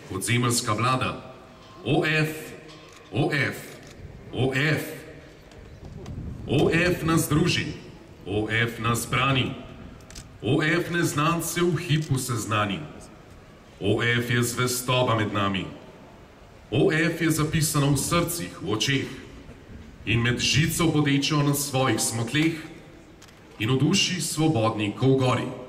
Podzemeljska vlada. OF, OF, OF. OF nas druži, OF nas brani, OF neznance v hipu seznani. OF je zvestoba med nami, OF je zapisano v srcih, v očeh in med žico bodečo na svojih smotleh in v duši svobodnikov gori.